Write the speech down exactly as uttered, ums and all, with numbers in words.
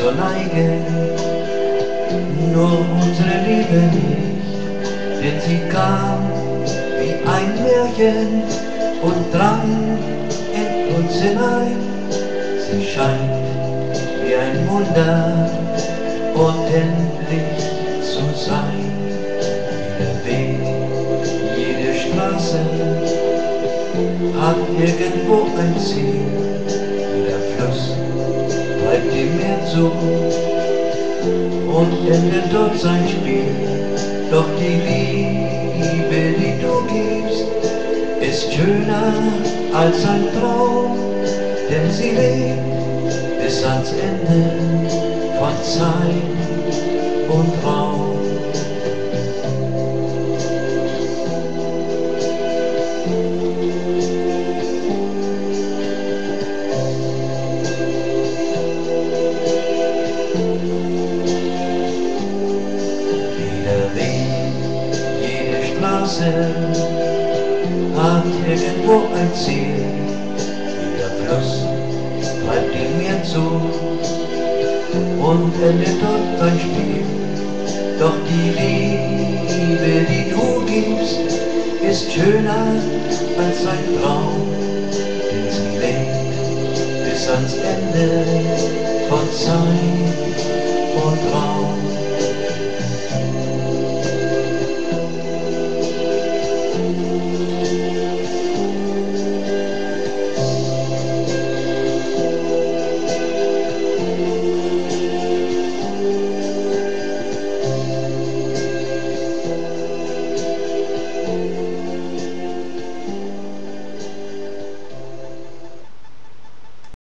zur Neige, nur unsere Liebe nicht, denn sie kam wie ein Märchen und drang in uns hinein. Sie scheint wie ein Wunder, unendlich zu sein. Jeder Weg, jede Straße hat irgendwo ein Ziel. Jeder Fluss treibt dem Meer zu und endet dort sein Spiel. Doch die Liebe, die du gibst, ist schöner als ein Traum, denn sie lebt bis ans Ende von Zeit und Raum. Jeder Weg, jede Straße hat irgendwo ein Ziel. Jeder Fluss treibt dem Meer zu und endet dort sein Spiel. Doch die Liebe, die du gibst, ist schöner als ein Traum, denn sie lebt bis ans Ende von Zeit